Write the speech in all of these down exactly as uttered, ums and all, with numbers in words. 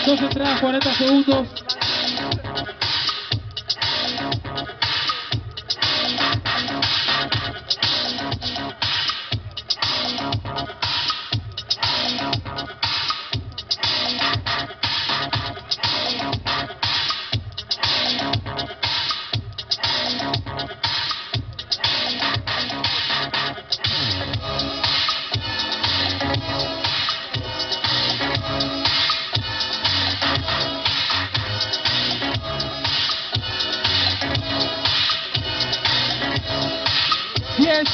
Dos entradas, cuarenta segundos. Yes.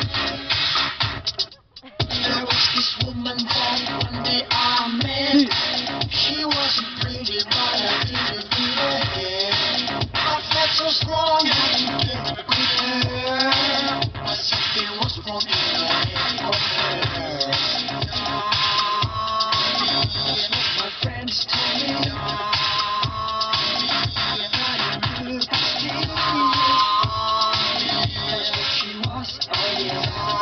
There was this woman that one day I met. She wasn't pretty, but I didn't need her hair. I felt so strong, had to get with her. But something was wrong in the head of her. That's what my friends told me. And I knew still. That's what she was, oh yeah.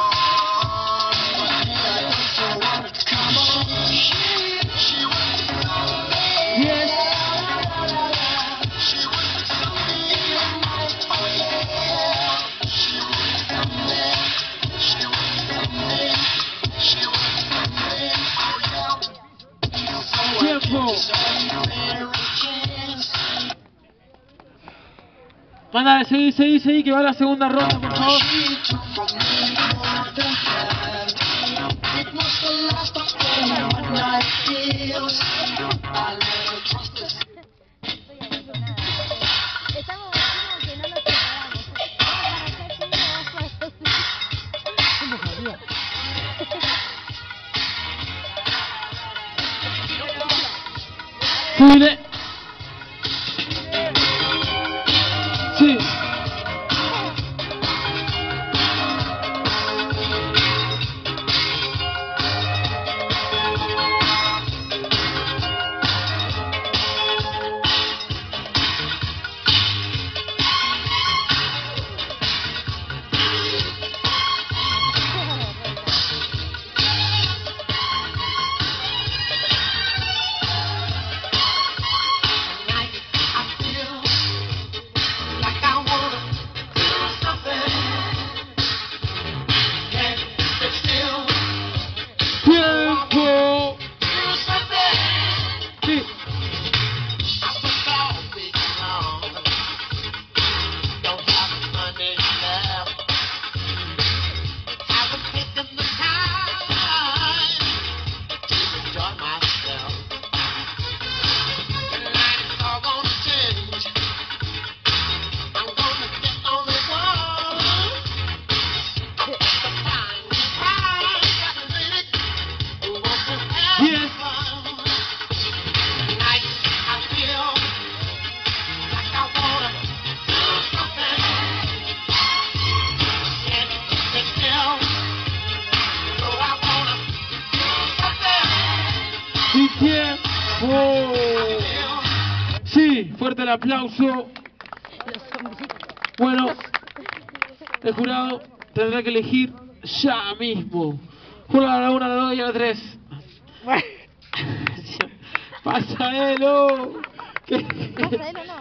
Mándale, seguí, seguí, seguí, que va la segunda ronda, por favor. Subile. Sí. Y tiempo. Sí, fuerte el aplauso. Bueno, el jurado tendrá que elegir ya mismo. Jura a la una, a la dos y a la tres. Pasarelo. ¿Qué?